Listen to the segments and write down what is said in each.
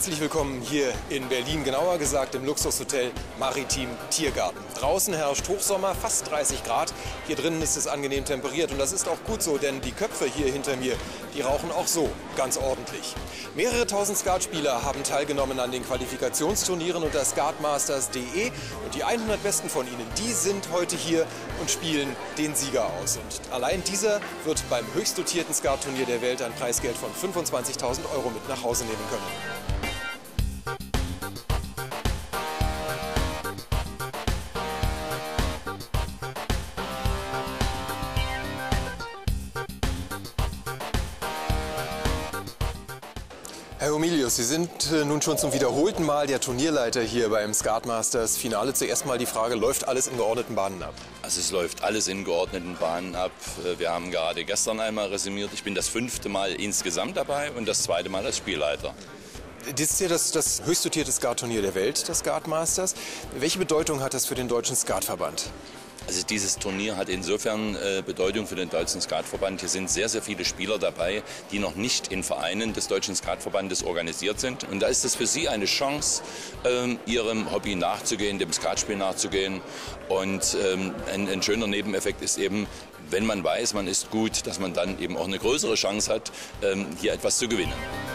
Herzlich willkommen hier in Berlin, genauer gesagt im Luxushotel Maritim Tiergarten. Draußen herrscht Hochsommer, fast 30 Grad. Hier drinnen ist es angenehm temperiert und das ist auch gut so, denn die Köpfe hier hinter mir, die rauchen auch so ganz ordentlich. Mehrere tausend Skatspieler haben teilgenommen an den Qualifikationsturnieren unter skatmasters.de und die 100 Besten von ihnen, die sind heute hier und spielen den Sieger aus. Und allein dieser wird beim höchst dotierten Skatturnier der Welt ein Preisgeld von 25.000 € mit nach Hause nehmen können. Herr Homilius, Sie sind nun schon zum wiederholten Mal der Turnierleiter hier beim Skatmasters Finale. Zuerst mal die Frage, läuft alles in geordneten Bahnen ab? Also es läuft alles in geordneten Bahnen ab. Wir haben gerade gestern einmal resümiert. Ich bin das 5. Mal insgesamt dabei und das 2. Mal als Spielleiter. Das ist ja das höchst dotierte Skatturnier der Welt, das Skatmasters. Welche Bedeutung hat das für den deutschen Skatverband? Also dieses Turnier hat insofern Bedeutung für den Deutschen Skatverband. Hier sind sehr, sehr viele Spieler dabei, die noch nicht in Vereinen des Deutschen Skatverbandes organisiert sind. Und da ist es für sie eine Chance, ihrem Hobby nachzugehen, dem Skatspiel nachzugehen. Und ein schöner Nebeneffekt ist eben, wenn man weiß, man ist gut, dass man dann eben auch eine größere Chance hat, hier etwas zu gewinnen.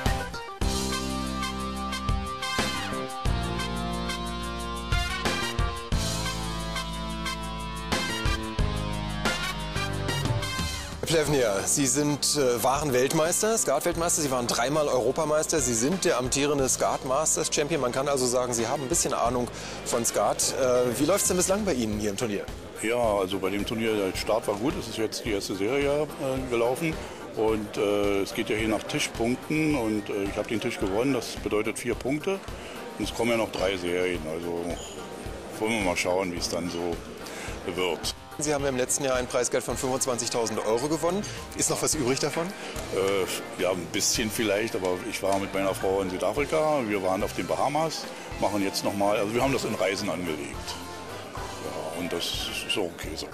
Plevnia, Sie waren Weltmeister, Skat-Weltmeister, Sie waren 3-mal Europameister, Sie sind der amtierende Skat-Masters-Champion. Man kann also sagen, Sie haben ein bisschen Ahnung von Skat. Wie läuft es denn bislang bei Ihnen hier im Turnier? Ja, also bei dem Turnier, der Start war gut, es ist jetzt die erste Serie gelaufen. Und es geht ja hier nach Tischpunkten und ich habe den Tisch gewonnen, das bedeutet 4 Punkte. Und es kommen ja noch 3 Serien, also wollen wir mal schauen, wie es dann so wird. Sie haben im letzten Jahr ein Preisgeld von 25.000 € gewonnen. Ist noch was übrig davon? Ja, ein bisschen vielleicht, aber ich war mit meiner Frau in Südafrika, wir waren auf den Bahamas, machen jetzt nochmal, also wir haben das in Reisen angelegt. Ja, und das ist so okay so.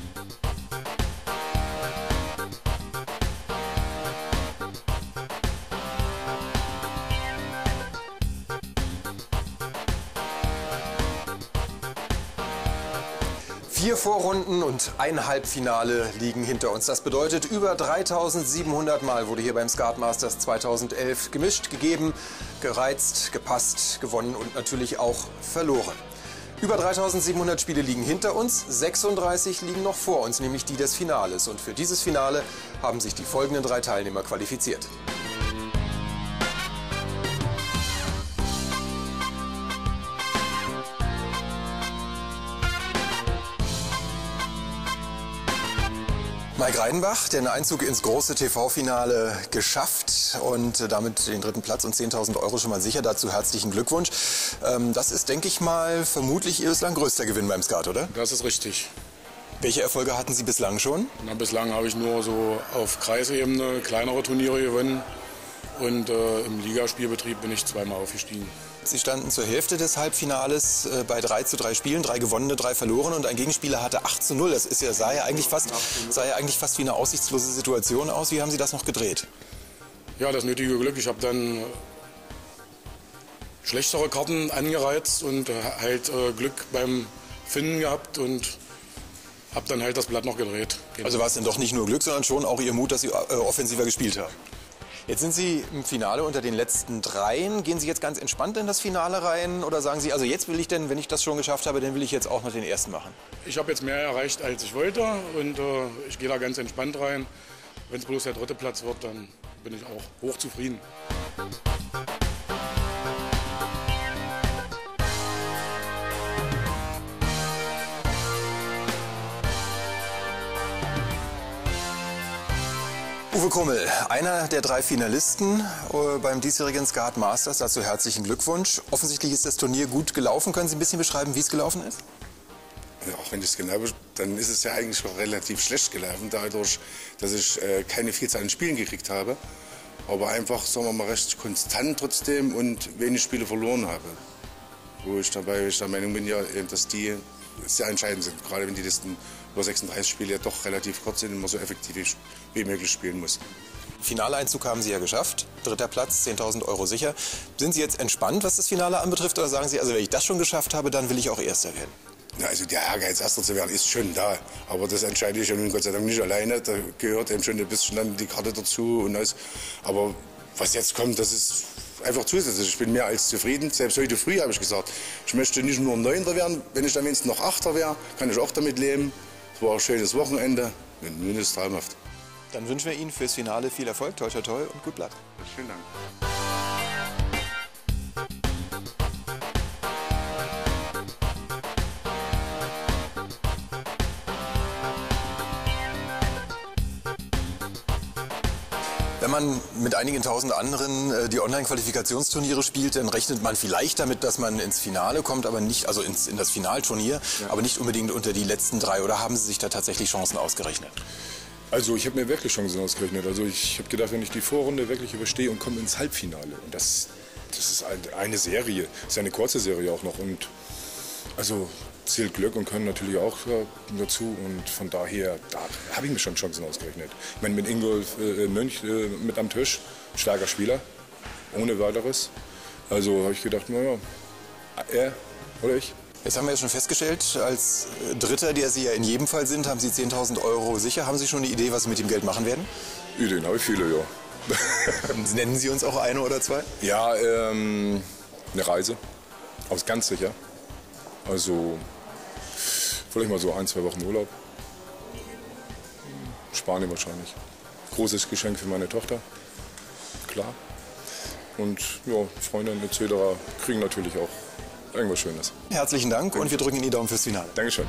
Vier Vorrunden und ein Halbfinale liegen hinter uns. Das bedeutet, über 3.700 Mal wurde hier beim Skatmasters 2011 gemischt, gegeben, gereizt, gepasst, gewonnen und natürlich auch verloren. Über 3.700 Spiele liegen hinter uns, 36 liegen noch vor uns, nämlich die des Finales. Und für dieses Finale haben sich die folgenden 3 Teilnehmer qualifiziert. Mike Reidenbach, den Einzug ins große TV-Finale geschafft und damit den 3. Platz und 10.000 € schon mal sicher. Dazu herzlichen Glückwunsch. Das ist, denke ich mal, vermutlich Ihr bislang größter Gewinn beim Skat, oder? Das ist richtig. Welche Erfolge hatten Sie bislang schon? Na, bislang habe ich nur so auf Kreisebene kleinere Turniere gewonnen und im Ligaspielbetrieb bin ich 2-mal aufgestiegen. Sie standen zur Hälfte des Halbfinales bei 3:3 Spielen, 3 gewonnene, 3 verloren und ein Gegenspieler hatte 8:0. Das ist sah ja eigentlich fast wie eine aussichtslose Situation aus. Wie haben Sie das noch gedreht? Ja, das nötige Glück. Ich habe dann schlechtere Karten angereizt und halt Glück beim Finden gehabt und habe dann halt das Blatt noch gedreht. Also war es denn doch nicht nur Glück, sondern schon auch Ihr Mut, dass Sie offensiver gespielt haben? Jetzt sind Sie im Finale unter den letzten 3. Gehen Sie jetzt ganz entspannt in das Finale rein oder sagen Sie, also jetzt will ich denn, wenn ich das schon geschafft habe, dann will ich jetzt auch noch den ersten machen? Ich habe jetzt mehr erreicht, als ich wollte und ich gehe da ganz entspannt rein. Wenn es bloß der 3. Platz wird, dann bin ich auch hochzufrieden. Uwe Krummel, einer der 3 Finalisten beim diesjährigen Skat Masters. Dazu herzlichen Glückwunsch. Offensichtlich ist das Turnier gut gelaufen. Können Sie ein bisschen beschreiben, wie es gelaufen ist? Ja, auch wenn ich es genau, dann ist es ja eigentlich auch relativ schlecht gelaufen, dadurch, dass ich keine Vielzahl an Spielen gekriegt habe. Aber einfach, sagen wir mal, recht konstant trotzdem und wenig Spiele verloren habe. Wo ich der Meinung bin, ja, dass die sehr entscheidend sind. Gerade wenn die Listen über 36 Spiele ja doch relativ kurz sind und man so effektiv wie möglich spielen muss. Finaleinzug haben Sie ja geschafft. 3. Platz, 10.000 € sicher. Sind Sie jetzt entspannt, was das Finale anbetrifft? Oder sagen Sie, also wenn ich das schon geschafft habe, dann will ich auch Erster werden? Ja, also der Ehrgeiz, Erster zu werden, ist schon da. Aber das entscheide ich ja nun Gott sei Dank nicht alleine. Da gehört eben schon ein bisschen dann die Karte dazu und alles. Aber was jetzt kommt, das ist einfach zusätzlich. Ich bin mehr als zufrieden. Selbst heute früh habe ich gesagt, ich möchte nicht nur 9. werden. Wenn ich dann wenigstens noch 8. wäre, kann ich auch damit leben. Es war ein schönes Wochenende und nun ist es traumhaft. Dann wünschen wir Ihnen fürs Finale viel Erfolg, toi toi toi und gut Blatt. Vielen Dank. Wenn man mit einigen tausend anderen die Online-Qualifikationsturniere spielt, dann rechnet man vielleicht damit, dass man ins Finale kommt, aber nicht, also in das Finalturnier, aber nicht unbedingt unter die letzten 3. Oder haben Sie sich da tatsächlich Chancen ausgerechnet? Also ich habe mir wirklich Chancen ausgerechnet. Also ich habe gedacht, wenn ich die Vorrunde wirklich überstehe und komme ins Halbfinale. Und das ist eine Serie, das ist eine kurze Serie auch noch. Und also zählt Glück und Können natürlich auch dazu. Und von daher, da habe ich mir schon Chancen ausgerechnet. Ich meine, mit Ingolf Münch mit am Tisch, starker Spieler, ohne weiteres. Also habe ich gedacht, naja, er oder ich. Jetzt haben wir ja schon festgestellt, als Dritter, der Sie ja in jedem Fall sind, haben Sie 10.000 € sicher. Haben Sie schon eine Idee, was Sie mit dem Geld machen werden? Ideen habe ich viele, ja. Nennen Sie uns auch eine oder zwei? Ja, eine Reise, aus ganz sicher. Also vielleicht mal so 1-2 Wochen Urlaub. Spanien wahrscheinlich. Großes Geschenk für meine Tochter, klar. Und ja, Freundinnen etc. kriegen natürlich auch irgendwas Schönes. Herzlichen Dank und wir drücken Ihnen die Daumen fürs Finale. Dankeschön.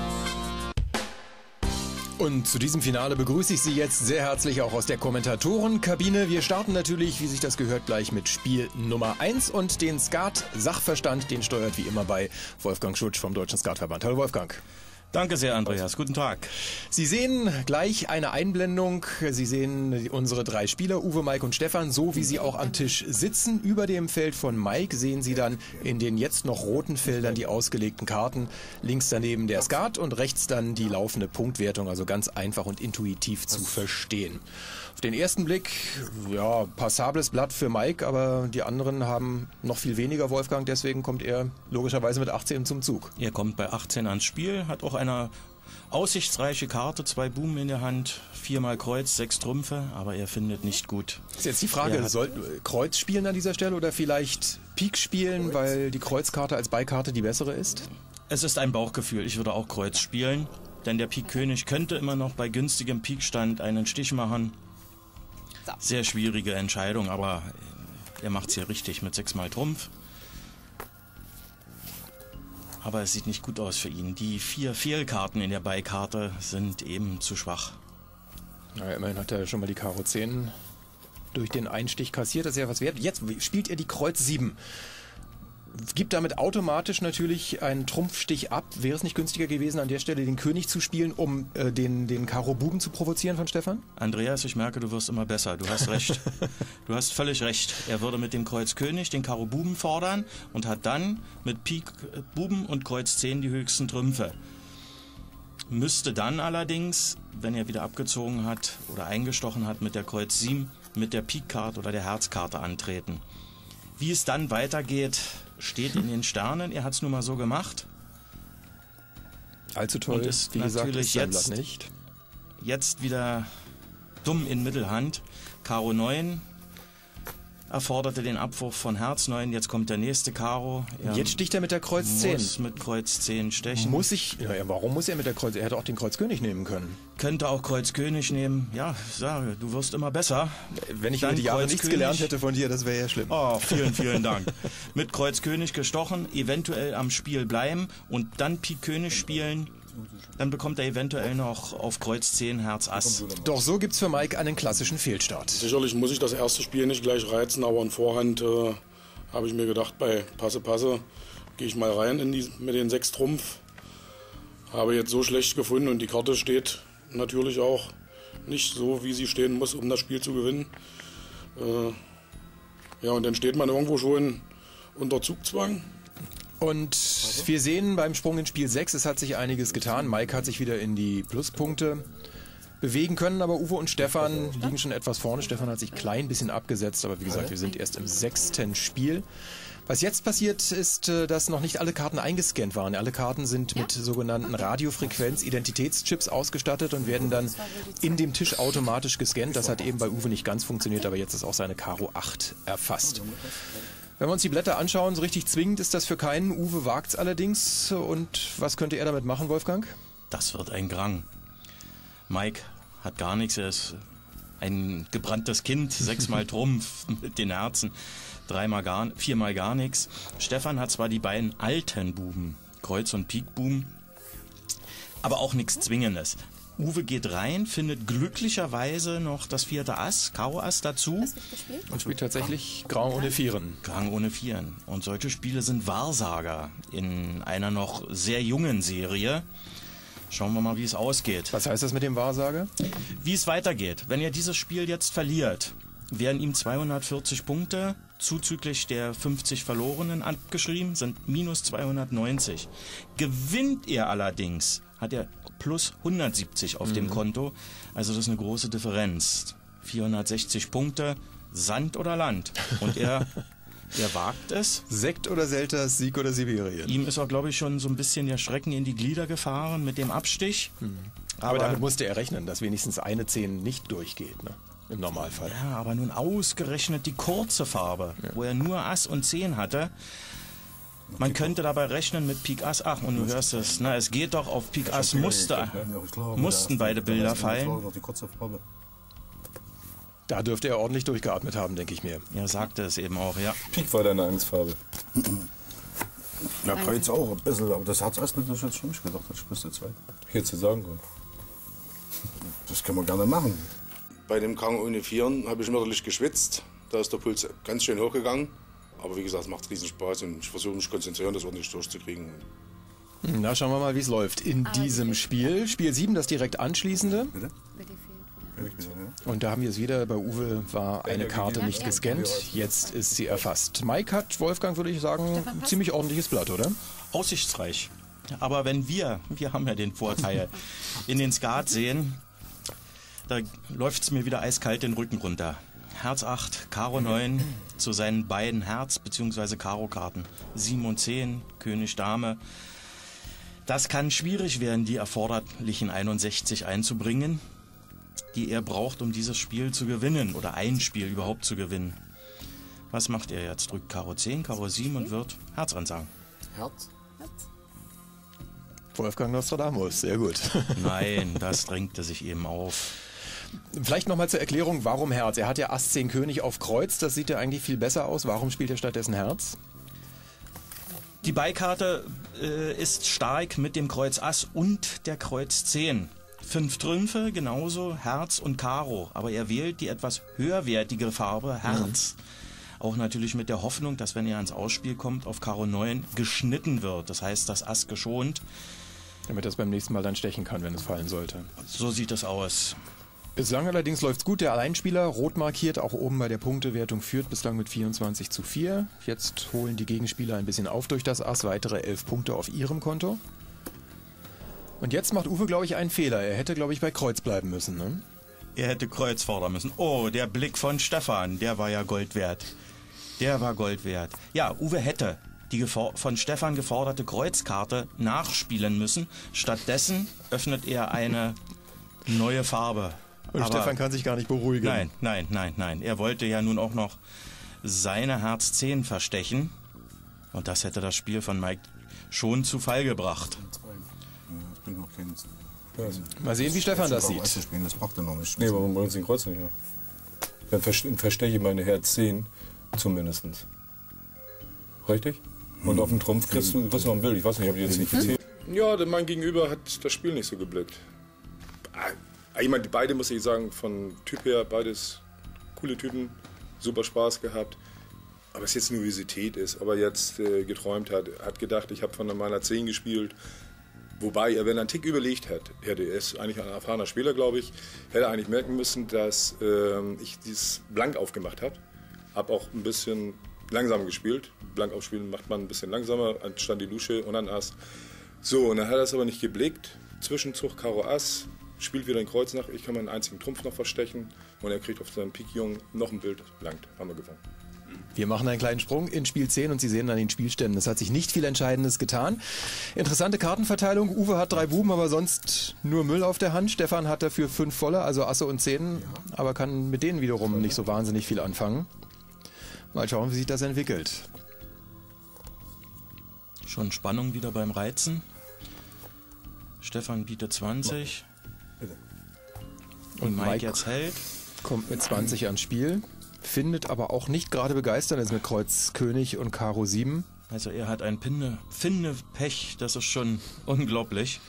Und zu diesem Finale begrüße ich Sie jetzt sehr herzlich auch aus der Kommentatorenkabine. Wir starten natürlich, wie sich das gehört, gleich mit Spiel Nummer 1 und den Skat-Sachverstand, den steuert wie immer bei Wolfgang Schutsch vom Deutschen Skatverband. Hallo Wolfgang. Danke sehr, Andreas. Guten Tag. Sie sehen gleich eine Einblendung. Sie sehen unsere 3 Spieler, Uwe, Mike und Stefan, so wie sie auch am Tisch sitzen. Über dem Feld von Mike sehen Sie dann in den jetzt noch roten Feldern die ausgelegten Karten. Links daneben der Skat und rechts dann die laufende Punktwertung. Also ganz einfach und intuitiv zu verstehen. Auf den ersten Blick, ja, passables Blatt für Mike, aber die anderen haben noch viel weniger, Wolfgang. Deswegen kommt er logischerweise mit 18 zum Zug. Er kommt bei 18 ans Spiel, hat auch eine aussichtsreiche Karte, 2 Buben in der Hand, 4-mal Kreuz, 6 Trümpfe, aber er findet nicht gut. Ist jetzt die Frage, soll Kreuz spielen an dieser Stelle oder vielleicht Pik spielen, weil die Kreuzkarte als Beikarte die bessere ist? Es ist ein Bauchgefühl, ich würde auch Kreuz spielen, denn der Pik König könnte immer noch bei günstigem Pikstand einen Stich machen. Sehr schwierige Entscheidung, aber er macht es hier richtig mit 6-mal Trumpf. Aber es sieht nicht gut aus für ihn. Die 4 Fehlkarten in der Beikarte sind eben zu schwach. Naja, immerhin hat er schon mal die Karo 10 durch den Einstich kassiert. Das ist ja was wert. Jetzt spielt er die Kreuz 7. Gibt damit automatisch natürlich einen Trumpfstich ab. Wäre es nicht günstiger gewesen, an der Stelle den König zu spielen, um den Karo Buben zu provozieren von Stefan? Andreas, ich merke, du wirst immer besser. Du hast recht. Du hast völlig recht. Er würde mit dem Kreuz König den Karo Buben fordern und hat dann mit Pik Buben und Kreuz 10 die höchsten Trümpfe. Müsste dann allerdings, wenn er wieder abgezogen hat oder eingestochen hat mit der Kreuz 7, mit der Pik-Karte oder der Herzkarte antreten. Wie es dann weitergeht, steht in den Sternen. Er hat es nun mal so gemacht. Allzu toll, und ist wie gesagt, natürlich ist sein Blatt nicht. Jetzt wieder dumm in Mittelhand. Karo 9 erforderte den Abwurf von Herz 9. Jetzt kommt der nächste Karo. Jetzt sticht er mit der Kreuz 10. Muss mit Kreuz 10 stechen. Warum muss er mit der Kreuz? Er hätte auch den Kreuz König nehmen können. Könnte auch Kreuz König nehmen. Ja, ich sage, du wirst immer besser. Wenn ich über die Jahre nichts gelernt hätte von dir, das wäre ja schlimm. Oh, vielen, vielen Dank. Mit Kreuz König gestochen, eventuell am Spiel bleiben und dann Pik König spielen. Dann bekommt er eventuell noch auf Kreuz 10 Herz Ass. Doch so gibt's für Mike einen klassischen Fehlstart. Sicherlich muss ich das erste Spiel nicht gleich reizen, aber in Vorhand habe ich mir gedacht, bei Passe gehe ich mal rein mit den 6 Trumpf. Habe jetzt so schlecht gefunden und die Karte steht natürlich auch nicht so, wie sie stehen muss, um das Spiel zu gewinnen. Ja, und dann steht man irgendwo schon unter Zugzwang. Und wir sehen beim Sprung in Spiel 6, es hat sich einiges getan. Mike hat sich wieder in die Pluspunkte bewegen können, aber Uwe und Stefan liegen schon etwas vorne. Stefan hat sich klein bisschen abgesetzt, aber wie gesagt, wir sind erst im 6. Spiel. Was jetzt passiert, ist, dass noch nicht alle Karten eingescannt waren. Alle Karten sind mit sogenannten Radiofrequenz-Identitätschips ausgestattet und werden dann in dem Tisch automatisch gescannt. Das hat eben bei Uwe nicht ganz funktioniert, aber jetzt ist auch seine Karo 8 erfasst. Wenn wir uns die Blätter anschauen, so richtig zwingend ist das für keinen. Uwe wagt's allerdings. Und was könnte er damit machen, Wolfgang? Das wird ein Grang. Mike hat gar nichts, er ist ein gebranntes Kind, 6-mal Trumpf mit den Herzen, 4-mal gar nichts. Stefan hat zwar die beiden alten Buben, Kreuz und Pik Buben, aber auch nichts Zwingendes. Uwe geht rein, findet glücklicherweise noch das 4. Ass, Karo Ass dazu. Und spielt tatsächlich Grang ohne Vieren. Grang ohne Vieren. Und solche Spiele sind Wahrsager in einer noch sehr jungen Serie. Schauen wir mal, wie es ausgeht. Was heißt das mit dem Wahrsager? Wie es weitergeht. Wenn er dieses Spiel jetzt verliert, werden ihm 240 Punkte zuzüglich der 50 Verlorenen abgeschrieben, sind minus 290. Gewinnt er allerdings, hat er plus 170 auf dem Konto. Also das ist eine große Differenz. 460 Punkte, Sand oder Land. Und er wagt es. Sekt oder Selters, Sieg oder Sibirien. Ihm ist auch, glaube ich, schon so ein bisschen der Schrecken in die Glieder gefahren mit dem Abstich. Aber damit musste er rechnen, dass wenigstens eine 10 nicht durchgeht, ne? Im Normalfall. Ja, aber nun ausgerechnet die kurze Farbe, wo er nur Ass und 10 hatte. Man könnte dabei rechnen mit Pik Ass. Ach, und du hörst es, na, es geht doch auf Pik Ass mussten beide Bilder fallen. Da dürfte er ordentlich durchgeatmet haben, denke ich mir. Er sagte es eben auch, ja. Pik war deine Angstfarbe. Ja, Kreuz auch ein bisschen, aber das Herz erst nicht, das ist jetzt schon nicht gedacht, das spielst du 2. Ich hätte es sagen können. Das können wir gerne machen. Bei dem Gang ohne Vieren habe ich mörderlich geschwitzt. Da ist der Puls ganz schön hochgegangen. Aber wie gesagt, es macht riesen Spaß und ich versuche mich zu konzentrieren, das ordentlich durchzukriegen. Na, schauen wir mal, wie es läuft in diesem Spiel. Spiel 7, das direkt anschließende. Bitte? Und da haben wir es wieder. Bei Uwe war eine Karte nicht gescannt. Jetzt ist sie erfasst. Mike hat, Wolfgang, würde ich sagen, ein ziemlich ordentliches Blatt, oder? Aussichtsreich. Aber wenn wir haben ja den Vorteil, in den Skat sehen, da läuft es mir wieder eiskalt den Rücken runter. Herz 8, Karo 9 zu seinen beiden Herz- bzw. Karo-Karten. 7 und 10, König, Dame. Das kann schwierig werden, die erforderlichen 61 einzubringen, die er braucht, um dieses Spiel zu gewinnen oder ein Spiel überhaupt zu gewinnen. Was macht er jetzt? Drückt Karo 10, Karo 7 und wird Herz ansagen. Herz? Wolfgang Nostradamus, sehr gut. Nein, das drängte sich eben auf. Vielleicht nochmal zur Erklärung, warum Herz? Er hat ja Ass 10 König auf Kreuz, das sieht ja eigentlich viel besser aus. Warum spielt er stattdessen Herz? Die Beikarte ist stark mit dem Kreuz Ass und der Kreuz 10. 5 Trümpfe, genauso Herz und Karo. Aber er wählt die etwas höherwertige Farbe Herz. Auch natürlich mit der Hoffnung, dass wenn er ans Ausspiel kommt, auf Karo 9 geschnitten wird. Das heißt, das Ass geschont. Damit er es beim nächsten Mal dann stechen kann, wenn es fallen sollte. So sieht es aus. Bislang allerdings läuft's gut. Der Alleinspieler, rot markiert, auch oben bei der Punktewertung, führt bislang mit 24:4. Jetzt holen die Gegenspieler ein bisschen auf durch das Ass, weitere 11 Punkte auf ihrem Konto. Und jetzt macht Uwe, glaube ich, einen Fehler. Er hätte, glaube ich, bei Kreuz bleiben müssen, ne? Er hätte Kreuz fordern müssen. Oh, der Blick von Stefan, der war ja Gold wert. Der war Gold wert. Ja, Uwe hätte die von Stefan geforderte Kreuzkarte nachspielen müssen. Stattdessen öffnet er eine neue Farbe. Und Aber Stefan kann sich gar nicht beruhigen. Nein. Er wollte ja nun auch noch seine Herz 10 verstechen. Und das hätte das Spiel von Mike schon zu Fall gebracht. Ich bin noch kein... Mal sehen, wie Stefan das sieht. Das braucht er noch nicht. Nee, warum wollen Sie den Kreuz nicht? Ja. Dann versteche ich meine Herz 10 zumindest. Richtig? Und auf dem Trumpf kriegst du noch ein Bild. Ich weiß nicht, ob ich jetzt nicht gezählt. Ja, denn mein Gegenüber hat das Spiel nicht so geblickt. Ich meine, beide, muss ich sagen, von Typ her, beides coole Typen, super Spaß gehabt. Aber es jetzt Nervosität ist, aber jetzt geträumt hat gedacht, ich habe von meiner 10 gespielt. Wobei er, wenn er einen Tick überlegt hätte, er ist eigentlich ein erfahrener Spieler, glaube ich, hätte er eigentlich merken müssen, dass ich dieses Blank aufgemacht habe. Habe auch ein bisschen langsam gespielt. Blank aufspielen macht man ein bisschen langsamer, anstatt die Lusche und dann Ass. So, und dann hat er es aber nicht geblickt. Zwischenzug Karo Ass, spielt wieder ein Kreuz nach, ich kann meinen einzigen Trumpf noch verstechen und er kriegt auf seinem Pik Jung noch ein Bild, langt, haben wir gewonnen. Wir machen einen kleinen Sprung in Spiel 10 und Sie sehen an den Spielständen, es hat sich nicht viel Entscheidendes getan. Interessante Kartenverteilung, Uwe hat 3 Buben, aber sonst nur Müll auf der Hand. Stefan hat dafür 5 volle, also Asse und 10, aber kann mit denen wiederum nicht so wahnsinnig viel anfangen. Mal schauen, wie sich das entwickelt. Schon Spannung wieder beim Reizen. Stefan bietet 20. Und Mike jetzt hält. Kommt mit 20 ans Spiel. Findet aber auch nicht gerade begeisterndes mit Kreuz König und Karo 7. Also er hat ein Pech, das ist schon unglaublich.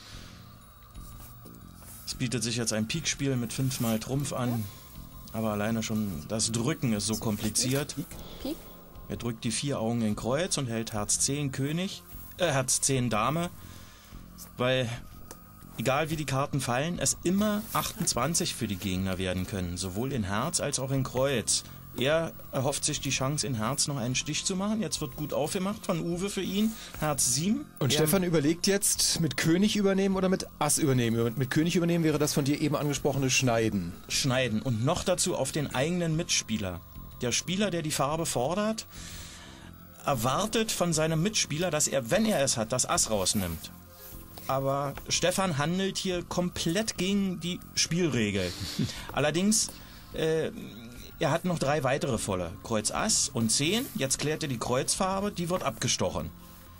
Es bietet sich jetzt ein Pikspiel mit 5-mal Trumpf an, aber alleine schon das Drücken ist so kompliziert. Er drückt die 4 Augen in Kreuz und hält Herz 10 König, Herz 10 Dame, weil egal wie die Karten fallen, es immer 28 für die Gegner werden können, sowohl in Herz als auch in Kreuz. Er erhofft sich die Chance, in Herz noch einen Stich zu machen. Jetzt wird gut aufgemacht von Uwe für ihn. Herz 7. Und Stefan überlegt jetzt, mit König übernehmen oder mit Ass übernehmen. Mit König übernehmen wäre das von dir eben angesprochene Schneiden. Schneiden und noch dazu auf den eigenen Mitspieler. Der Spieler, der die Farbe fordert, erwartet von seinem Mitspieler, dass er, wenn er es hat, das Ass rausnimmt. Aber Stefan handelt hier komplett gegen die Spielregel. Allerdings... er hat noch 3 weitere volle. Kreuz Ass und 10. Jetzt klärt er die Kreuzfarbe, die wird abgestochen.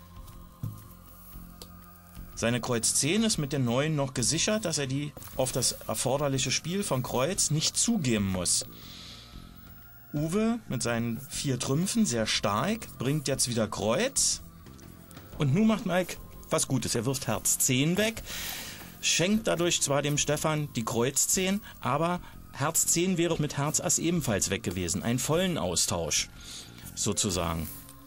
Seine Kreuz 10 ist mit den 9 noch gesichert, dass er die auf das erforderliche Spiel von Kreuz nicht zugeben muss. Uwe mit seinen 4 Trümpfen, sehr stark, bringt jetzt wieder Kreuz. Und nun macht Mike was Gutes. Er wirft Herz 10 weg, schenkt dadurch zwar dem Stefan die Kreuz 10, aber Herz 10 wäre mit Herz Ass ebenfalls weg gewesen. Einen vollen Austausch, sozusagen.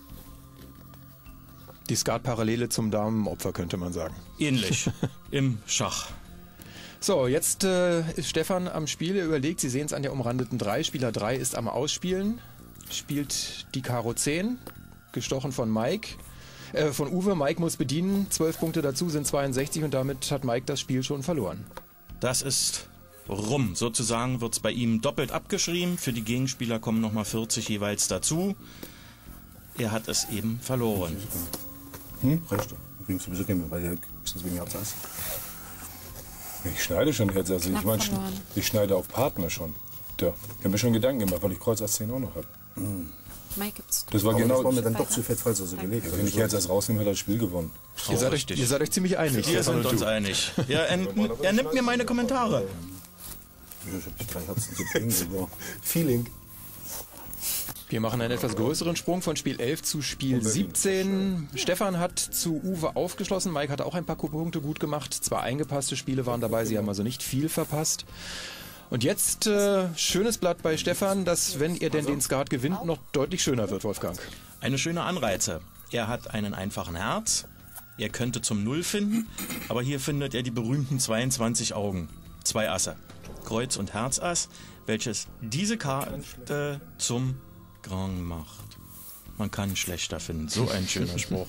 Die Skatparallele zum Damenopfer, könnte man sagen. Ähnlich, im Schach. So, jetzt ist Stefan am Spiel. Er überlegt, Sie sehen es an der umrandeten 3. Spieler 3 ist am Ausspielen. Spielt die Karo 10, gestochen von von Uwe. Mike muss bedienen. 12 Punkte dazu sind 62 und damit hat Mike das Spiel schon verloren. Das ist... rum. Sozusagen wird es bei ihm doppelt abgeschrieben. Für die Gegenspieler kommen nochmal 40 jeweils dazu. Er hat es eben verloren. Reicht doch. Übrigens sowieso gehen wir, weil der wegen Herz Ass. Ich schneide schon jetzt, also ich meine, ich schneide auf Partner schon. Da. Ich habe mir schon Gedanken gemacht, weil ich Kreuz Ass 10 auch noch habe. Das war genau. Das war mir dann doch zu fett, falls er so gelegt hat. Wenn ich jetzt rausnehme, hat er das Spiel gewonnen. Ihr seid euch ziemlich einig. Wir sind uns einig. Ja, er nimmt mir meine Kommentare. Ich habe die 3 Herzen zu bringen, sogar. Feeling. Wir machen einen etwas größeren Sprung von Spiel 11 zu Spiel 17. Stefan hat zu Uwe aufgeschlossen. Mike hat auch ein paar Punkte gut gemacht. 2 eingepasste Spiele waren dabei. Sie haben also nicht viel verpasst. Und jetzt schönes Blatt bei Stefan, dass, wenn ihr denn den Skat gewinnt, noch deutlich schöner wird, Wolfgang. Eine schöne Anreize. Er hat einen einfachen Herz. Er könnte zum Null finden. Aber hier findet er die berühmten 22 Augen. 2 Asse. Kreuz und Herz Ass, welches diese Karte zum Grand macht. Man kann schlechter finden. So ein schöner Spruch.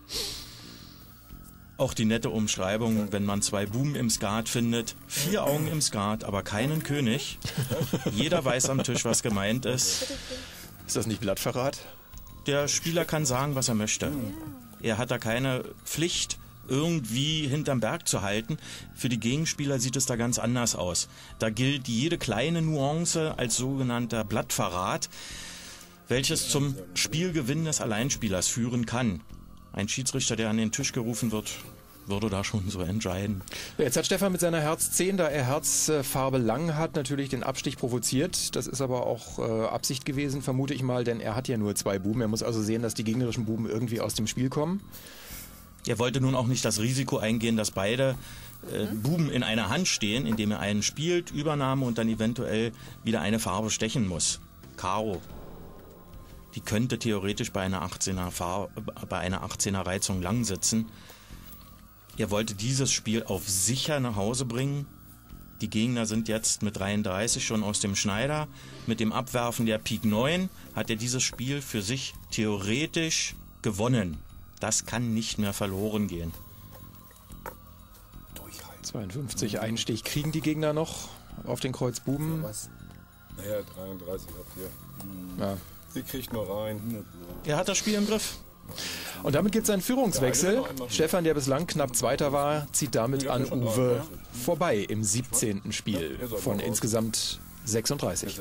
Auch die nette Umschreibung, wenn man 2 Buben im Skat findet, 4 Augen im Skat, aber keinen König. Jeder weiß am Tisch, was gemeint ist. Ist das nicht Blattverrat? Der Spieler kann sagen, was er möchte. Er hat da keine Pflicht, irgendwie hinterm Berg zu halten. Für die Gegenspieler sieht es da ganz anders aus. Da gilt jede kleine Nuance als sogenannter Blattverrat, welches zum Spielgewinn des Alleinspielers führen kann. Ein Schiedsrichter, der an den Tisch gerufen wird, würde da schon so entscheiden. Jetzt hat Stefan mit seiner Herz 10, da er Herzfarbe lang hat, natürlich den Abstich provoziert. Das ist aber auch Absicht gewesen, vermute ich mal, denn er hat ja nur 2 Buben. Er muss also sehen, dass die gegnerischen Buben irgendwie aus dem Spiel kommen. Er wollte nun auch nicht das Risiko eingehen, dass beide Buben in einer Hand stehen, indem er einen spielt, Übernahme und dann eventuell wieder eine Farbe stechen muss. Karo. Die könnte theoretisch bei einer 18er Reizung lang sitzen. Er wollte dieses Spiel auf sicher nach Hause bringen. Die Gegner sind jetzt mit 33 schon aus dem Schneider. Mit dem Abwerfen der Pik 9 hat er dieses Spiel für sich theoretisch gewonnen. Das kann nicht mehr verloren gehen. 52, einen Stich kriegen die Gegner noch auf den Kreuz Buben. Naja, 33 habt ihr. Ja. Sie kriegt nur rein. Er hat das Spiel im Griff. Und damit gibt es einen Führungswechsel. Stefan, der bislang knapp Zweiter war, zieht damit an Uwe vorbei im 17. Spiel von insgesamt 36.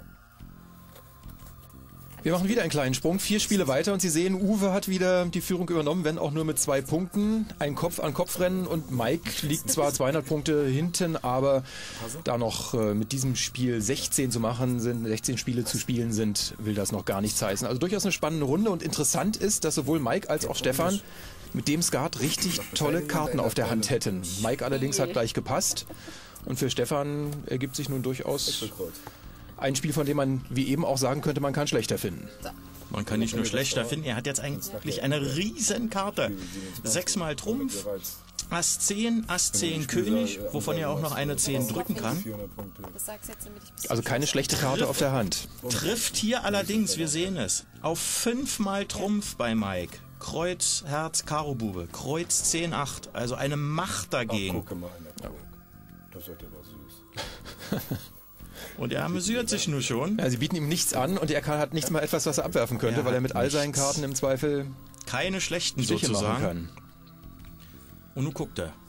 Wir machen wieder einen kleinen Sprung, 4 Spiele weiter und Sie sehen, Uwe hat wieder die Führung übernommen, wenn auch nur mit 2 Punkten. Ein Kopf-an-Kopf-Rennen und Mike liegt zwar 200 Punkte hinten, aber da noch mit diesem Spiel 16 zu machen sind, 16 Spiele zu spielen sind, will das noch gar nichts heißen. Also durchaus eine spannende Runde und interessant ist, dass sowohl Mike als auch Stefan mit dem Skat richtig tolle Karten auf der Hand hätten. Mike allerdings hat gleich gepasst und für Stefan ergibt sich nun durchaus ein Spiel, von dem man, wie eben auch sagen könnte, man kann schlechter finden. Man kann nicht nur schlechter finden, er hat jetzt eigentlich eine riesen Karte. 6-mal Trumpf, Ass 10, Ass 10 König, wovon er auch noch eine 10 drücken kann. Also keine schlechte Karte auf der Hand. Trifft hier allerdings, wir sehen es, auf 5-mal Trumpf bei Mike. Kreuz, Herz, Karo Bube, Kreuz 10, 8, also eine Macht dagegen. Das wird aber süß. Und er amüsiert sich nur schon. Ja, sie bieten ihm nichts an und er hat nicht mal etwas, was er abwerfen könnte, weil er mit all seinen Karten im Zweifel keine schlechten Stiche sozusagen machen kann. Und nun guckt er.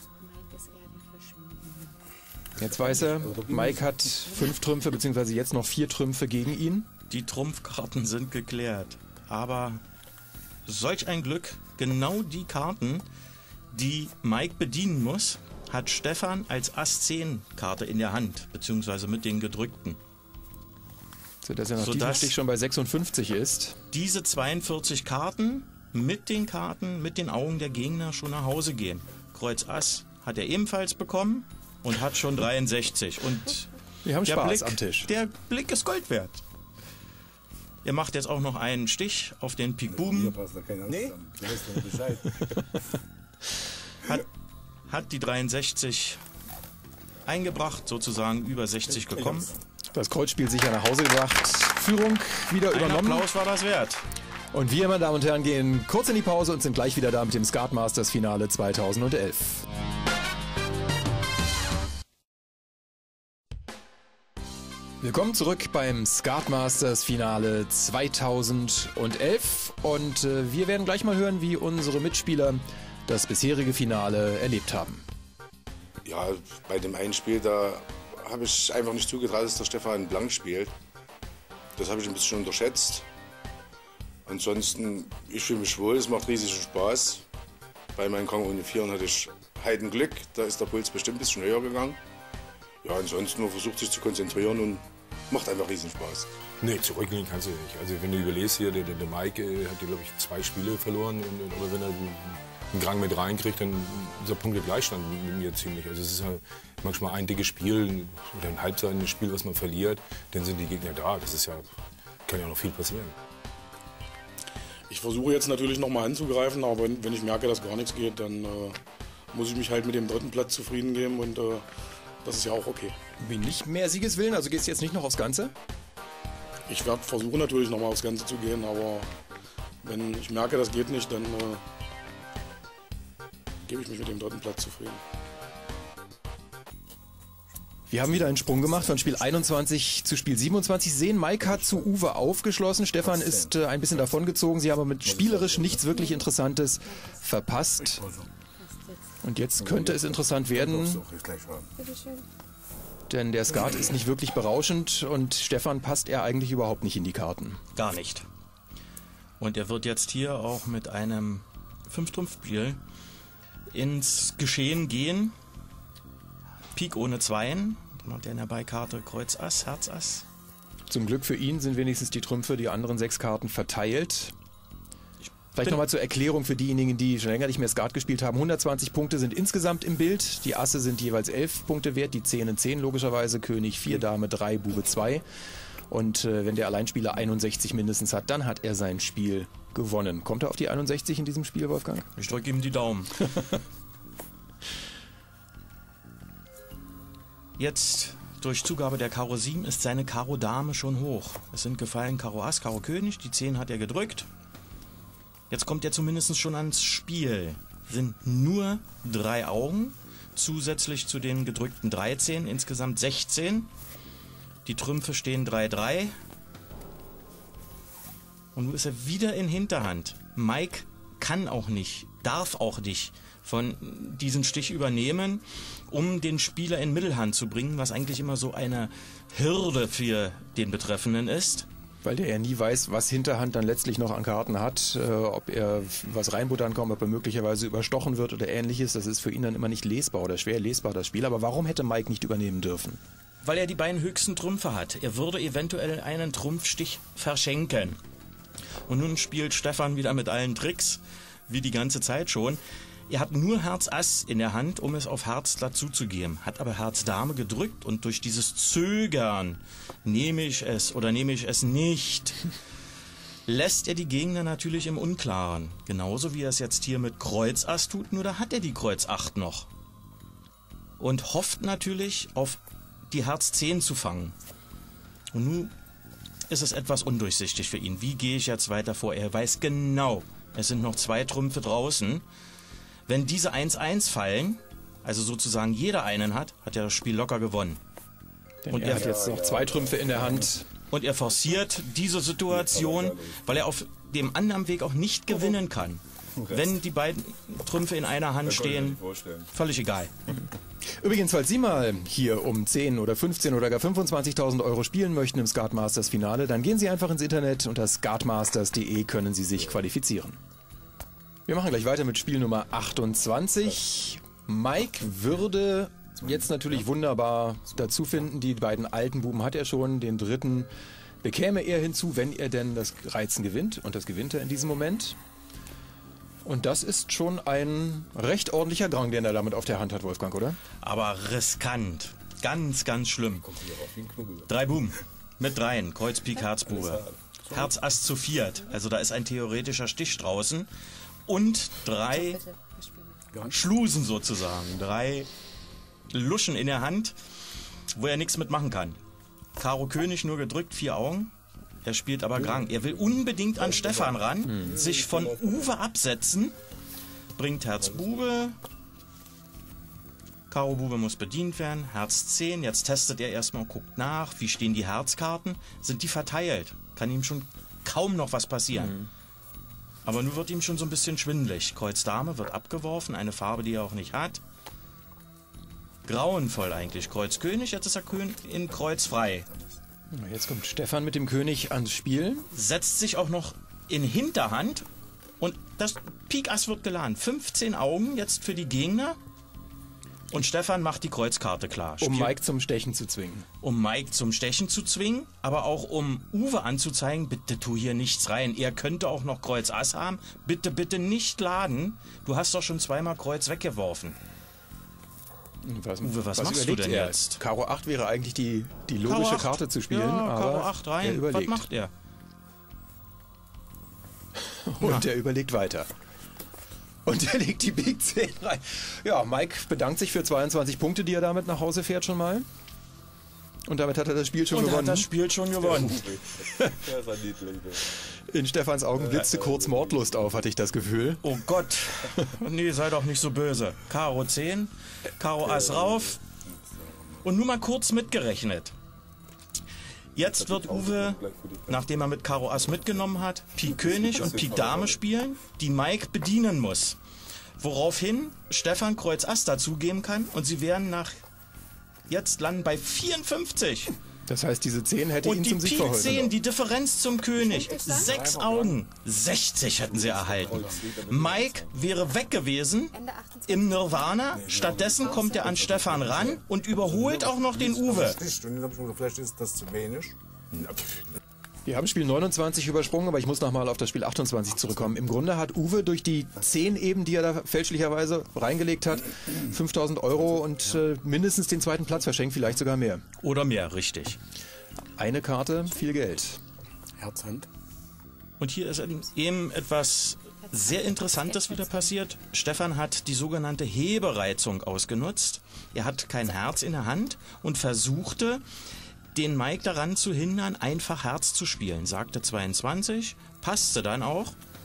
Jetzt weiß er, Mike hat 5 Trümpfe, beziehungsweise jetzt noch 4 Trümpfe gegen ihn. Die Trumpfkarten sind geklärt. Aber solch ein Glück, genau die Karten, die Mike bedienen muss, hat Stefan als Ass-10-Karte in der Hand, beziehungsweise mit den gedrückten. Sodass er nach diesem Stich schon bei 56 ist. Diese 42 Karten mit den Augen der Gegner schon nach Hause gehen. Kreuz Ass hat er ebenfalls bekommen und hat schon 63. Und wir haben Spaß am Tisch. Der Blick ist Gold wert. Er macht jetzt auch noch einen Stich auf den Pik Buben. Nee? Hat die 63 eingebracht, sozusagen über 60 gekommen. Das Kreuzspiel sicher nach Hause gebracht. Führung wieder übernommen. Ein Applaus war das wert. Und wir, meine Damen und Herren, gehen kurz in die Pause und sind gleich wieder da mit dem Skat Masters Finale 2011. Willkommen zurück beim Skat Masters Finale 2011 und wir werden gleich mal hören, wie unsere Mitspieler das bisherige Finale erlebt haben. Ja, bei dem einen Spiel, da habe ich einfach nicht zugetraut, dass der Stefan blank spielt. Das habe ich ein bisschen unterschätzt. Ansonsten, ich fühle mich wohl, es macht riesigen Spaß. Bei meinen Kong ohne Vieren hatte ich Heidenglück, da ist der Puls bestimmt ein bisschen höher gegangen. Ja, ansonsten nur versucht sich zu konzentrieren und macht einfach riesen Spaß. Nee, zurücklegen kannst du nicht. Also wenn du überlegst hier, der Mike hat, glaube ich, 2 Spiele verloren. Aber wenn er einen Gang mit reinkriegt, dann ist der Punktegleichstand mit mir ziemlich. Also es ist halt manchmal ein dickes Spiel oder ein halbseitiges Spiel, was man verliert, dann sind die Gegner da. Das ist ja, kann ja noch viel passieren. Ich versuche jetzt natürlich noch mal anzugreifen, aber wenn ich merke, dass gar nichts geht, dann muss ich mich halt mit dem 3. Platz zufrieden geben und das ist ja auch okay. Bin nicht mehr Siegeswillen, also gehst du jetzt nicht noch aufs Ganze? Ich werde versuchen natürlich noch mal aufs Ganze zu gehen, aber wenn ich merke, das geht nicht, dann gebe ich mich mit dem 3. Platz zufrieden. Wir haben wieder einen Sprung gemacht von Spiel 21 zu Spiel 27. Sehen, Mike hat zu Uwe aufgeschlossen. Stefan ist ein bisschen davongezogen. Sie haben aber mit spielerisch nichts wirklich Interessantes verpasst. Und jetzt könnte es interessant werden, denn der Skat ist nicht wirklich berauschend und Stefan passt er eigentlich überhaupt nicht in die Karten. Gar nicht. Und er wird jetzt hier auch mit einem 5-Trumpf-Spiel ins Geschehen gehen. Pik ohne Zweien. Dann hat er in der Beikarte Kreuz Ass, Herz Ass. Zum Glück für ihn sind wenigstens die Trümpfe, die anderen 6 Karten verteilt. Vielleicht nochmal zur Erklärung für diejenigen, die schon länger nicht mehr Skat gespielt haben. 120 Punkte sind insgesamt im Bild. Die Asse sind jeweils 11 Punkte wert, die 10 logischerweise. König 4, Dame 3, Bube 2. Und wenn der Alleinspieler 61 mindestens hat, dann hat er sein Spiel gewonnen. Kommt er auf die 61 in diesem Spiel, Wolfgang? Ich drücke ihm die Daumen. Jetzt, durch Zugabe der Karo 7, ist seine Karo Dame schon hoch. Es sind gefallen Karo Ass, Karo König, die 10 hat er gedrückt. Jetzt kommt er zumindest schon ans Spiel. Sind nur 3 Augen. zusätzlich zu den gedrückten 13, insgesamt 16. Die Trümpfe stehen 3-3. Und nun ist er wieder in Hinterhand. Mike kann auch nicht, darf auch nicht von diesen Stich übernehmen, um den Spieler in Mittelhand zu bringen, was eigentlich immer so eine Hürde für den Betreffenden ist. Weil der ja nie weiß, was Hinterhand dann letztlich noch an Karten hat, ob er was reinbuttern kann, ob er möglicherweise überstochen wird oder ähnliches. Das ist für ihn dann immer nicht lesbar oder schwer lesbar, das Spiel. Aber warum hätte Mike nicht übernehmen dürfen? Weil er die beiden höchsten Trümpfe hat. Er würde eventuell einen Trumpfstich verschenken. Und nun spielt Stefan wieder mit allen Tricks, wie die ganze Zeit schon. Er hat nur Herz Ass in der Hand, um es auf Herz dazu zu geben. Hat aber Herz Dame gedrückt und durch dieses Zögern, nehme ich es oder nehme ich es nicht, lässt er die Gegner natürlich im Unklaren. Genauso wie er es jetzt hier mit Kreuz Ass tut, nur da hat er die Kreuz 8 noch. Und hofft natürlich auf die Herz 10 zu fangen. Und nun ist es etwas undurchsichtig für ihn. Wie gehe ich jetzt weiter vor? Er weiß genau, es sind noch 2 Trümpfe draußen. Wenn diese 1-1 fallen, also sozusagen jeder einen hat, hat er das Spiel locker gewonnen. Denn und er hat jetzt noch 2 Trümpfe in der Hand. Und er forciert diese Situation, weil er auf dem anderen Weg auch nicht gewinnen kann. Wenn die beiden Trümpfe in einer Hand stehen, völlig egal. Übrigens, falls Sie mal hier um 10 oder 15 oder gar 25.000 Euro spielen möchten im Skat Masters Finale, dann gehen Sie einfach ins Internet. Unter skatmasters.de können Sie sich qualifizieren. Wir machen gleich weiter mit Spiel Nummer 28. Mike würde jetzt natürlich wunderbar dazu finden. Die beiden alten Buben hat er schon. Den dritten bekäme er hinzu, wenn er denn das Reizen gewinnt. Und das gewinnt er in diesem Moment. Und das ist schon ein recht ordentlicher Gang, den er damit auf der Hand hat, Wolfgang, oder? Aber riskant. Ganz, ganz schlimm. 3 Buben. Mit 3. Kreuz, Pik, Herz, Bube. Herz, Ass zu 4. Also da ist ein theoretischer Stich draußen. Und 3 Schlusen sozusagen. 3 Luschen in der Hand, wo er nichts mitmachen kann. Karo König nur gedrückt, 4 Augen. Er spielt aber Grang. Er will unbedingt an Stefan ran, sich von Uwe absetzen. Bringt Herz Bube. Karo Bube muss bedient werden. Herz 10. Jetzt testet er erstmal, guckt nach. Wie stehen die Herzkarten? Sind die verteilt? Kann ihm schon kaum noch was passieren. Aber nun wird ihm schon so ein bisschen schwindelig. Kreuz Dame wird abgeworfen. Eine Farbe, die er auch nicht hat. Grauenvoll eigentlich. Kreuz König. Jetzt ist er in Kreuz frei. Jetzt kommt Stefan mit dem König ans Spiel. Setzt sich auch noch in Hinterhand. Und das Pik Ass wird geladen. 15 Augen jetzt für die Gegner. Und Stefan macht die Kreuzkarte klar. Um Mike zum Stechen zu zwingen. Um Mike zum Stechen zu zwingen, aber auch um Uwe anzuzeigen, bitte tu hier nichts rein. Er könnte auch noch Kreuz Ass haben. Bitte, bitte nicht laden. Du hast doch schon 2-mal Kreuz weggeworfen. Uwe, was machst du denn jetzt? Karo 8 wäre eigentlich die logische Karte zu spielen. Ja, aber Karo 8 rein. Was macht er? Und er überlegt weiter. Und er legt die Pik 10 rein. Ja, Mike bedankt sich für 22 Punkte, die er damit nach Hause fährt schon mal. Und damit hat er das Spiel schon gewonnen. Hat das Spiel schon gewonnen. In Stefans Augen blitzte kurz Mordlust auf, hatte ich das Gefühl. Oh Gott. Nee, sei doch nicht so böse. Karo 10, Karo Ass rauf. Und nur mal kurz mitgerechnet. Jetzt wird Uwe, nachdem er mit Karo Ass mitgenommen hat, Pik König und Pik Dame spielen, die Mike bedienen muss. Woraufhin Stefan Kreuz Ass dazugeben kann und sie werden jetzt landen bei 54. Das heißt, diese 10 hätte ihn zum Sieg verholfen. Und die Pik 10, die Differenz zum König. 6 Augen. 60 hätten sie erhalten. Mike wäre weg gewesen im Nirvana. Stattdessen kommt er an Stefan ran und überholt auch noch den Uwe. Vielleicht ist das zu wenig. Wir haben Spiel 29 übersprungen, aber ich muss nochmal auf das Spiel 28 zurückkommen. Im Grunde hat Uwe durch die 10 eben, die er da fälschlicherweise reingelegt hat, 5.000 Euro und mindestens den 2. Platz verschenkt, vielleicht sogar mehr. Oder mehr, richtig. Eine Karte, viel Geld. Herzhand. Und hier ist eben etwas sehr Interessantes wieder passiert. Stefan hat die sogenannte Hebereizung ausgenutzt. Er hat kein Herz in der Hand und versuchte, den Mike daran zu hindern, einfach Herz zu spielen. Sagte 22, passte dann auch.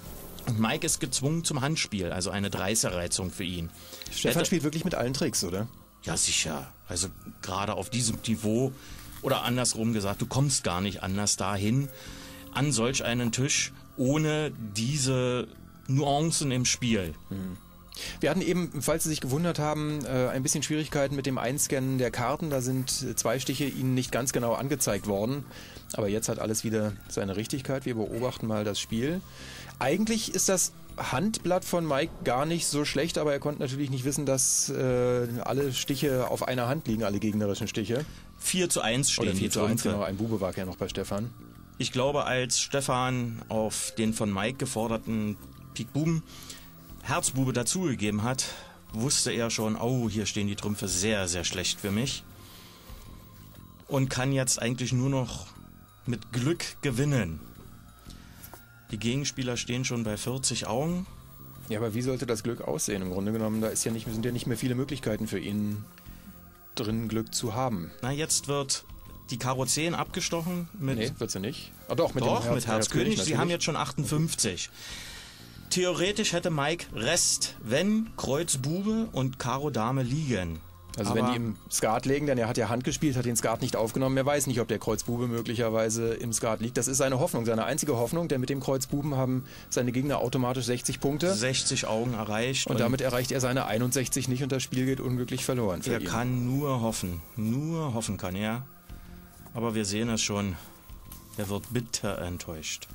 Und Mike ist gezwungen zum Handspiel, also eine Dreißerreizung für ihn. Stefan spielt wirklich mit allen Tricks, oder? Ja, sicher. Also gerade auf diesem Niveau, oder andersrum gesagt, du kommst gar nicht anders dahin, an solch einen Tisch, ohne diese Nuancen im Spiel. Wir hatten eben, falls Sie sich gewundert haben, ein bisschen Schwierigkeiten mit dem Einscannen der Karten. Da sind 2 Stiche Ihnen nicht ganz genau angezeigt worden. Aber jetzt hat alles wieder seine Richtigkeit. Wir beobachten mal das Spiel. Eigentlich ist das Handblatt von Mike gar nicht so schlecht, aber er konnte natürlich nicht wissen, dass alle Stiche auf einer Hand liegen, alle gegnerischen Stiche. 4:1 stehen Oder 4:1, die Trümpfe. genau. Ein Bube war ja noch bei Stefan. Ich glaube, als Stefan auf den von Mike geforderten Pik Buben Herzbube dazugegeben hat, wusste er schon, oh, hier stehen die Trümpfe sehr, sehr schlecht für mich. Und kann jetzt eigentlich nur noch mit Glück gewinnen. Die Gegenspieler stehen schon bei 40 Augen. Ja, aber wie sollte das Glück aussehen? Im Grunde genommen, da sind ja nicht mehr viele Möglichkeiten für ihn drin, Glück zu haben. Na, jetzt wird die Karo 10 abgestochen. Nee, wird sie nicht. Ah, doch, mit Herz König. Sie haben jetzt schon 58. Theoretisch hätte Mike Rest, wenn Kreuz Bube und Karo Dame liegen. Also wenn die im Skat legen, denn er hat ja Hand gespielt, hat den Skat nicht aufgenommen. Er weiß nicht, ob der Kreuzbube möglicherweise im Skat liegt. Das ist seine Hoffnung, seine einzige Hoffnung, denn mit dem Kreuzbuben haben seine Gegner automatisch 60 Punkte. 60 Augen erreicht. Und damit erreicht er seine 61 nicht und das Spiel geht unglücklich verloren für ihn. Er kann nur hoffen. Nur hoffen kann er. Aber wir sehen es schon. Er wird bitter enttäuscht.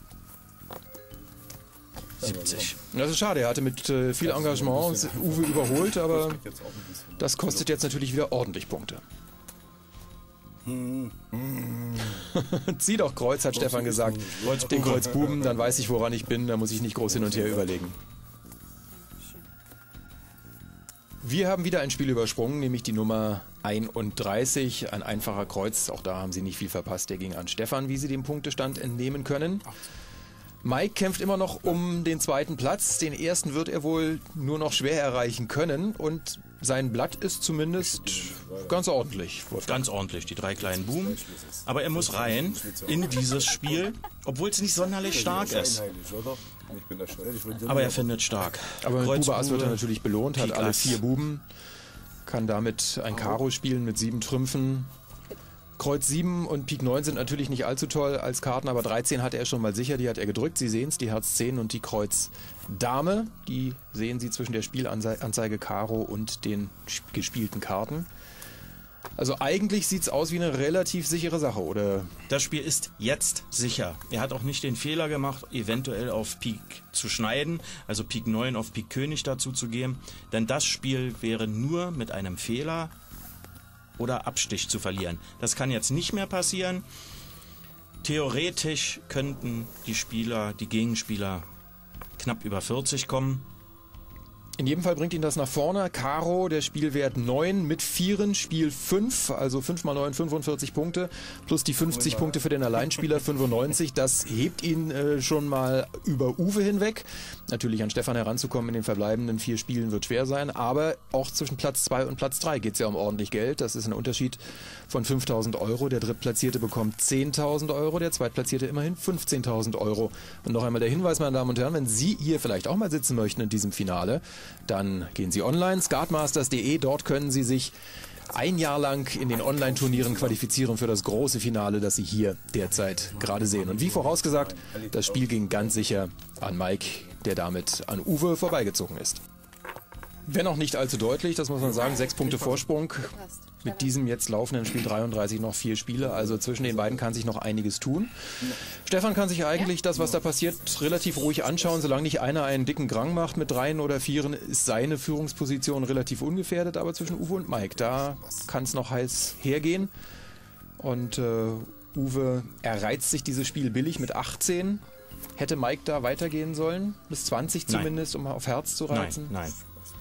70. Das ist schade, er hatte mit viel Engagement Uwe überholt, aber das kostet jetzt natürlich wieder ordentlich Punkte. Zieh doch Kreuz, hat Stefan gesagt. Den Kreuzbuben, dann weiß ich, woran ich bin, da muss ich nicht groß hin und her überlegen. Wir haben wieder ein Spiel übersprungen, nämlich die Nummer 31, ein einfacher Kreuz. Auch da haben Sie nicht viel verpasst, der ging an Stefan, wie Sie dem Punktestand entnehmen können. Mike kämpft immer noch um den 2. Platz. Den 1. wird er wohl nur noch schwer erreichen können. Und sein Blatt ist zumindest ganz ordentlich. Ganz ordentlich, die 3 kleinen Buben. Aber er muss rein in dieses Spiel, obwohl es nicht sonderlich stark ist. Aber er findet stark. Aber mit Bube Ass wird er natürlich belohnt, hat alle 4 Buben. Kann damit ein Karo spielen mit 7 Trümpfen. Kreuz 7 und Pik 9 sind natürlich nicht allzu toll als Karten, aber 13 hatte er schon mal sicher, die hat er gedrückt. Sie sehen es, die Herz 10 und die Kreuz Dame. Die sehen Sie zwischen der Spielanzeige Karo und den gespielten Karten. Also eigentlich sieht es aus wie eine relativ sichere Sache, oder? Das Spiel ist jetzt sicher. Er hat auch nicht den Fehler gemacht, eventuell auf Pik zu schneiden, also Pik 9 auf Pik König dazu zu geben. Denn das Spiel wäre nur mit einem Fehler oder Abstich zu verlieren. Das kann jetzt nicht mehr passieren. Theoretisch könnten die Gegenspieler knapp über 40 kommen. In jedem Fall bringt ihn das nach vorne. Karo, der Spielwert 9 mit 4, Spiel 5, also 5 mal 9, 45 Punkte, plus die 50 Punkte für den Alleinspieler, 95. Das hebt ihn schon mal über Uwe hinweg. Natürlich an Stefan heranzukommen in den verbleibenden 4 Spielen wird schwer sein, aber auch zwischen Platz 2 und Platz 3 geht es ja um ordentlich Geld. Das ist ein Unterschied von 5.000 Euro. Der Drittplatzierte bekommt 10.000 Euro, der Zweitplatzierte immerhin 15.000 Euro. Und noch einmal der Hinweis, meine Damen und Herren, wenn Sie hier vielleicht auch mal sitzen möchten in diesem Finale, dann gehen Sie online, skatmasters.de, dort können Sie sich ein Jahr lang in den Online-Turnieren qualifizieren für das große Finale, das Sie hier derzeit gerade sehen. Und wie vorausgesagt, das Spiel ging ganz sicher an Mike, der damit an Uwe vorbeigezogen ist. Wenn auch nicht allzu deutlich, das muss man sagen, 6 Punkte Vorsprung. Mit diesem jetzt laufenden Spiel 33 noch 4 Spiele, also zwischen den beiden kann sich noch einiges tun. Stefan kann sich eigentlich das, was da passiert, relativ ruhig anschauen. Solange nicht einer einen dicken Grang macht mit 3 oder 4, ist seine Führungsposition relativ ungefährdet. Aber zwischen Uwe und Mike, da kann es noch heiß hergehen. Und Uwe erreizt sich dieses Spiel billig mit 18. Hätte Mike da weitergehen sollen? Bis 20 zumindest, um auf Herz zu reizen? Nein.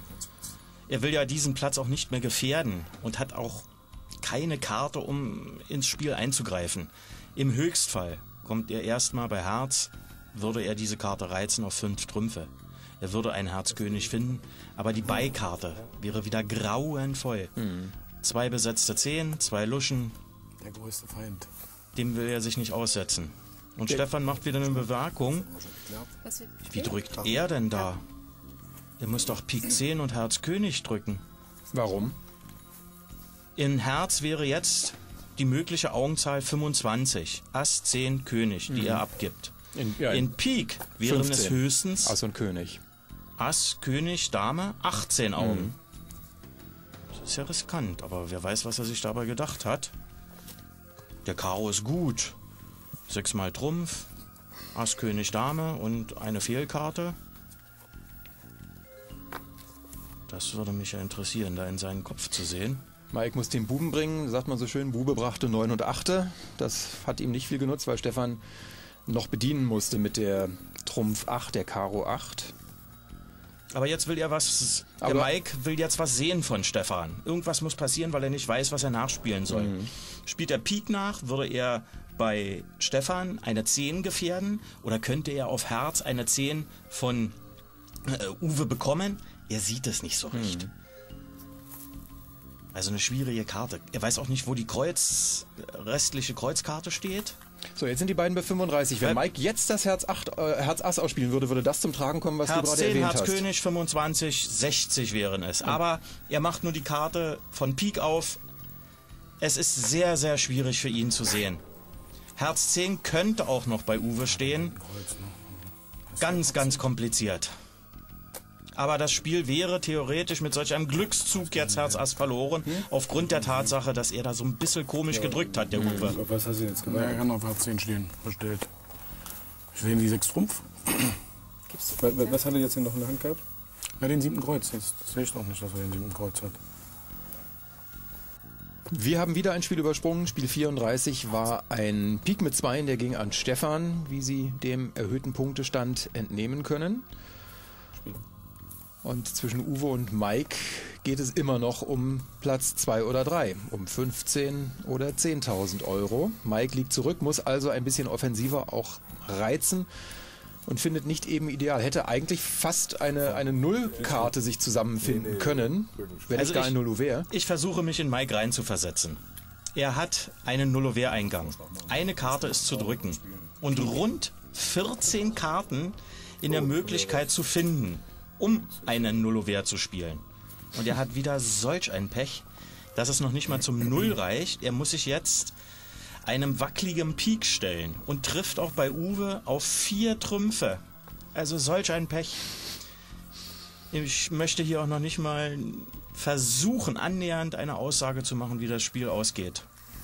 Er will ja diesen Platz auch nicht mehr gefährden und hat auch keine Karte, um ins Spiel einzugreifen. Im Höchstfall kommt er erstmal bei Herz, würde er diese Karte reizen auf 5 Trümpfe. Er würde einen Herzkönig finden, aber die Beikarte wäre wieder grauenvoll. 2 besetzte 10, 2 Luschen. Der größte Feind. Dem will er sich nicht aussetzen. Und Stefan macht wieder eine Bemerkung. Wie drückt er denn da? Er muss doch Pik 10 und Herz König drücken. Warum? In Herz wäre jetzt die mögliche Augenzahl 25. Ass 10 König, die er abgibt. In Pik wären 15. es höchstens Ass und König. Ass, König, Dame, 18 Augen. Das ist ja riskant, aber wer weiß, was er sich dabei gedacht hat. Der Karo ist gut. 6 mal Trumpf, Ass, König, Dame und eine Fehlkarte. Das würde mich ja interessieren, da in seinen Kopf zu sehen. Mike muss den Buben bringen, sagt man so schön, Bube brachte 9 und 8. Das hat ihm nicht viel genutzt, weil Stefan noch bedienen musste mit der Trumpf 8, der Karo 8. Aber jetzt will er was, der Mike will jetzt was sehen von Stefan. Irgendwas muss passieren, weil er nicht weiß, was er nachspielen soll. Spielt er Pik nach, würde er bei Stefan eine 10 gefährden oder könnte er auf Herz eine 10 von Uwe bekommen? Er sieht es nicht so recht. Also eine schwierige Karte. Er weiß auch nicht, wo die restliche Kreuzkarte steht. So, jetzt sind die beiden bei 35. Wenn Mike jetzt das Herz Ass ausspielen würde, würde das zum Tragen kommen, was Herz du gerade 10, erwähnt Herz hast. König, 25, 60 wären es. Aber er macht nur die Karte von Pik auf. Es ist sehr, sehr schwierig für ihn zu sehen. Herz 10 könnte auch noch bei Uwe stehen. Ganz, ganz kompliziert. Aber das Spiel wäre theoretisch mit solch einem Glückszug jetzt Herz Ass verloren, aufgrund der Tatsache, dass er da so ein bisschen komisch gedrückt hat, der Uwe. Auf was hast du jetzt gemacht? Er kann auf Herz 10 stehen, verstellt. Ich sehe die 6 Trumpf. Was hat er jetzt hier noch in der Hand gehabt? Ja, den 7. Kreuz. Das sehe ich doch nicht, dass er den 7. Kreuz hat. Wir haben wieder ein Spiel übersprungen. Spiel 34 war ein Pik mit 2, der ging an Stefan, wie Sie dem erhöhten Punktestand entnehmen können. Und zwischen Uwe und Mike geht es immer noch um Platz 2 oder 3, um 15 oder 10.000 Euro. Mike liegt zurück, muss also ein bisschen offensiver auch reizen und findet nicht eben ideal. Hätte eigentlich fast eine Nullkarte sich zusammenfinden können, wenn es gar ein Nullo wäre. Ich versuche mich in Mike reinzuversetzen. Er hat einen Nullo-Wehr-Eingang. Eine Karte ist zu drücken. Und rund 14 Karten in der Möglichkeit zu finden, um einen Nullo-Wehr zu spielen. Und er hat wieder solch ein Pech, dass es noch nicht mal zum Null reicht. Er muss sich jetzt einem wackeligen Pik stellen und trifft auch bei Uwe auf 4 Trümpfe. Also solch ein Pech. Ich möchte hier auch noch nicht mal versuchen, annähernd eine Aussage zu machen, wie das Spiel ausgeht.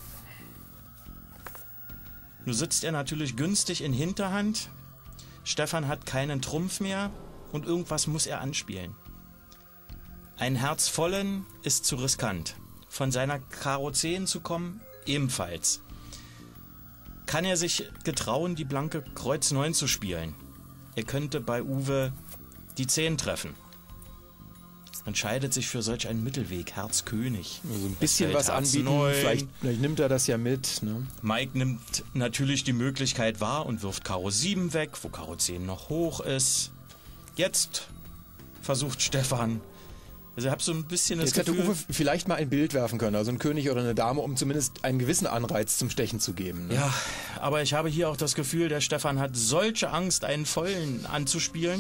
Nun sitzt er natürlich günstig in Hinterhand. Stefan hat keinen Trumpf mehr. Und irgendwas muss er anspielen. Ein Herz vollen ist zu riskant. Von seiner Karo 10 zu kommen, ebenfalls. Kann er sich getrauen, die blanke Kreuz 9 zu spielen? Er könnte bei Uwe die 10 treffen. Entscheidet sich für solch einen Mittelweg, Herz König. Also ein bisschen was anbieten, vielleicht nimmt er das ja mit. Ne? Mike nimmt natürlich die Möglichkeit wahr und wirft Karo 7 weg, wo Karo 10 noch hoch ist. Jetzt versucht Stefan, also ich habe so ein bisschen das Gefühl... Jetzt hätte Uwe vielleicht mal ein Bild werfen können, also ein König oder eine Dame, um zumindest einen gewissen Anreiz zum Stechen zu geben. Ne? Ja, aber ich habe hier auch das Gefühl, der Stefan hat solche Angst, einen vollen anzuspielen.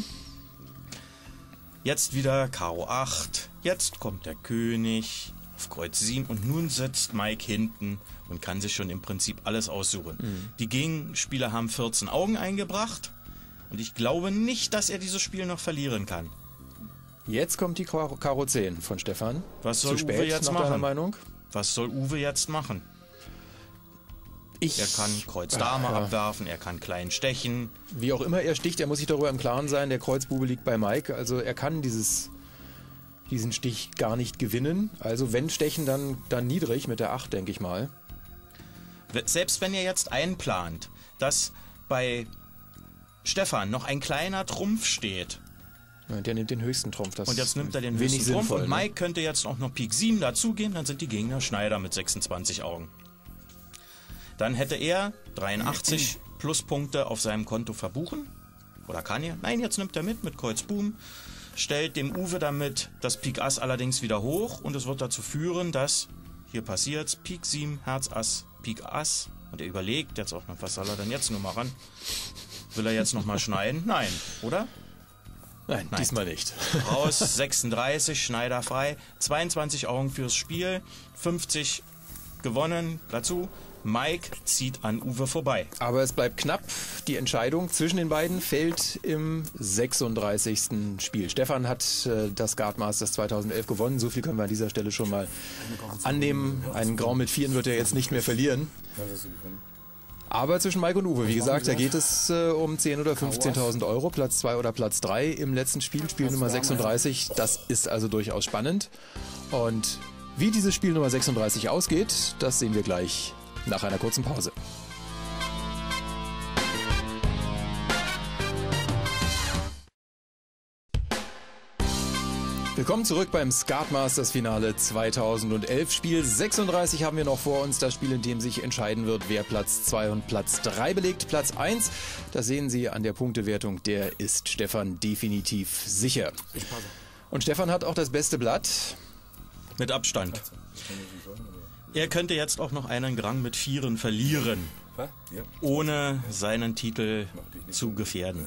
Jetzt wieder Karo 8, jetzt kommt der König auf Kreuz 7 und nun sitzt Mike hinten und kann sich schon im Prinzip alles aussuchen. Die Gegenspieler haben 14 Augen eingebracht. Und ich glaube nicht, dass er dieses Spiel noch verlieren kann. Jetzt kommt die Karo 10 von Stefan. Was soll Zu spät, Uwe jetzt nach machen? deiner Meinung? Was soll Uwe jetzt machen? Er kann Kreuz Dame abwerfen, er kann klein stechen. Wie auch immer er sticht, er muss sich darüber im Klaren sein, der Kreuzbube liegt bei Mike. Also er kann diesen Stich gar nicht gewinnen. Also wenn stechen, dann niedrig mit der 8, denke ich mal. Selbst wenn er jetzt einplant, dass bei Stefan noch ein kleiner Trumpf steht. Ja, der nimmt den höchsten Trumpf. Und jetzt nimmt er den höchsten Trumpf. Und Mike könnte jetzt auch noch Pik 7 dazugeben, dann sind die Gegner Schneider mit 26 Augen. Dann hätte er 83 Pluspunkte auf seinem Konto verbuchen. Oder kann er? Nein, jetzt nimmt er mit Kreuz Boom, stellt dem Uwe damit das Pik Ass allerdings wieder hoch und es wird dazu führen, dass, hier passiert's, Pik 7, Herz Ass, Pik Ass Und er überlegt jetzt auch noch, was soll er denn jetzt nur machen? Will er jetzt noch mal schneiden? Nein, oder? Nein, diesmal nicht. Raus, 36, Schneider frei, 22 Augen fürs Spiel, 50 gewonnen, dazu. Mike zieht an Uwe vorbei. Aber es bleibt knapp. Die Entscheidung zwischen den beiden fällt im 36. Spiel. Stefan hat das Skat Masters 2011 gewonnen. So viel können wir an dieser Stelle schon mal annehmen. Einen Grau mit Vieren wird er jetzt nicht mehr verlieren. Aber zwischen Mike und Uwe, wie gesagt, da geht es um 10.000 oder 15.000 Euro. Platz 2 oder Platz 3 im letzten Spiel, Spiel Nummer 36. Das ist also durchaus spannend. Und wie dieses Spiel Nummer 36 ausgeht, das sehen wir gleich nach einer kurzen Pause. Willkommen zurück beim Skat Masters Finale 2011. Spiel 36 haben wir noch vor uns. Das Spiel, in dem sich entscheiden wird, wer Platz 2 und Platz 3 belegt. Platz 1, das sehen Sie an der Punktewertung, der ist Stefan definitiv sicher. Und Stefan hat auch das beste Blatt. Mit Abstand. Er könnte jetzt auch noch einen Grang mit Vieren verlieren, ohne seinen Titel zu gefährden.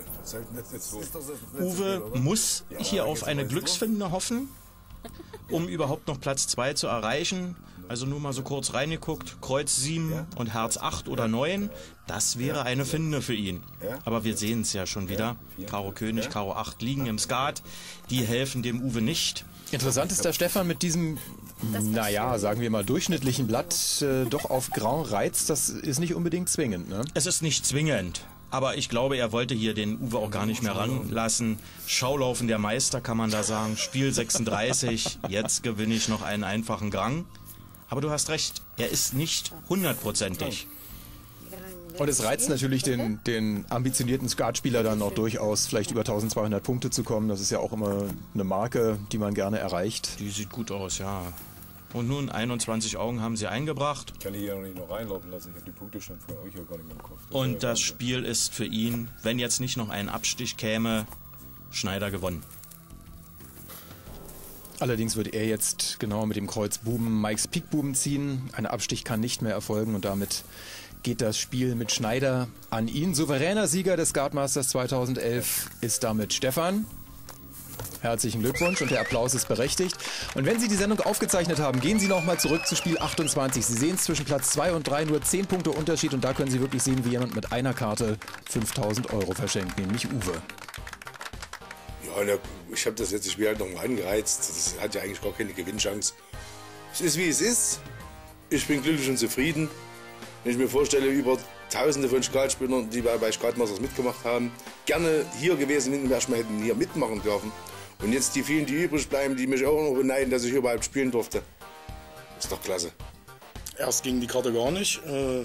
Uwe muss hier auf eine Glücksfinde hoffen, um überhaupt noch Platz 2 zu erreichen. Also nur mal so kurz reingeguckt, Kreuz 7 und Herz 8 oder 9, das wäre eine Finde für ihn. Aber wir sehen es ja schon wieder. Karo König, Karo 8 liegen im Skat, die helfen dem Uwe nicht. Interessant ist, dass Stefan mit diesem, naja, sagen wir mal, durchschnittlichen Blatt doch auf Grand reizt. Das ist nicht unbedingt zwingend, ne? Es ist nicht zwingend, aber ich glaube, er wollte hier den Uwe auch gar nicht mehr ranlassen. Schaulaufen der Meister, kann man da sagen. Spiel 36, jetzt gewinne ich noch einen einfachen Grang. Aber du hast recht, er ist nicht 100%ig. Und es reizt natürlich den ambitionierten Skatspieler dann noch durchaus, vielleicht über 1200 Punkte zu kommen. Das ist ja auch immer eine Marke, die man gerne erreicht. Die sieht gut aus, ja. Und nun 21 Augen haben sie eingebracht. Ich kann die hier noch nicht noch reinlaufen lassen. Ich habe die Punktestand von euch ja gar nicht mehr im Kopf. Und das Spiel ist für ihn, wenn jetzt nicht noch ein Abstich käme, Schneider gewonnen. Allerdings würde er jetzt genau mit dem Kreuz Buben Mikes Pik Buben ziehen. Ein Abstich kann nicht mehr erfolgen und damit geht das Spiel mit Schneider an ihn. Souveräner Sieger des Skat Masters 2011 ist damit Stefan. Herzlichen Glückwunsch und der Applaus ist berechtigt. Und wenn Sie die Sendung aufgezeichnet haben, gehen Sie nochmal zurück zu Spiel 28. Sie sehen es zwischen Platz 2 und 3 nur 10 Punkte Unterschied und da können Sie wirklich sehen, wie jemand mit einer Karte 5.000 Euro verschenkt, nämlich Uwe. Ja, ich habe das letzte Spiel halt noch mal angereizt. Das hat ja eigentlich gar keine Gewinnchance. Es ist wie es ist. Ich bin glücklich und zufrieden. Wenn ich mir vorstelle, über Tausende von Skatspielern, die bei Skat Masters mitgemacht haben, gerne hier gewesen sind, erstmal hätten hier mitmachen dürfen. Und jetzt die vielen, die übrig bleiben, die mich auch noch beneiden, dass ich überhaupt spielen durfte. Ist doch klasse. Erst ging die Karte gar nicht.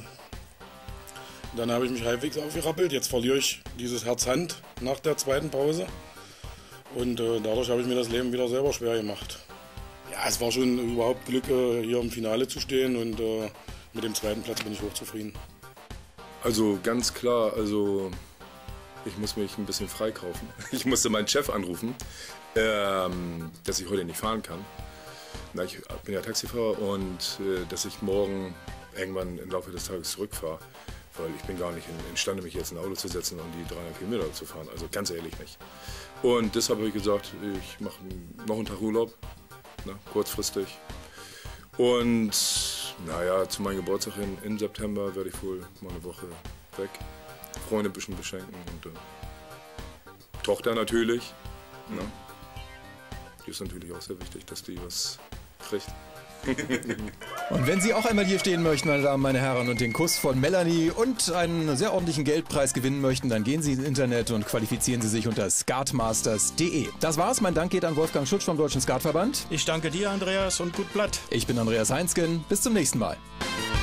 Dann habe ich mich halbwegs aufgerappelt. Jetzt verliere ich dieses Herz-Hand nach der zweiten Pause. Und dadurch habe ich mir das Leben wieder selber schwer gemacht. Ja, es war schon überhaupt Glück, hier im Finale zu stehen. Und mit dem zweiten Platz bin ich hochzufrieden. Also ganz klar, also ich muss mich ein bisschen freikaufen. Ich musste meinen Chef anrufen, dass ich heute nicht fahren kann. Na, ich bin ja Taxifahrer und dass ich morgen irgendwann im Laufe des Tages zurückfahre. Weil ich bin gar nicht imstande, mich jetzt in ein Auto zu setzen und die 300 Kilometer zu fahren. Also ganz ehrlich nicht. Und deshalb habe ich gesagt, ich mache noch einen Tag Urlaub, ne, kurzfristig. Und naja, zu meinem Geburtstag im September werde ich wohl mal eine Woche weg. Freunde ein bisschen beschenken und Tochter natürlich. Ne? Die ist natürlich auch sehr wichtig, dass die was kriegt. Und wenn Sie auch einmal hier stehen möchten, meine Damen, meine Herren, und den Kuss von Melanie und einen sehr ordentlichen Geldpreis gewinnen möchten, dann gehen Sie ins Internet und qualifizieren Sie sich unter skatmasters.de. Das war's. Mein Dank geht an Wolfgang Schutz vom Deutschen Skatverband. Ich danke dir, Andreas, und gut Blatt. Ich bin Andreas Heinzgen. Bis zum nächsten Mal.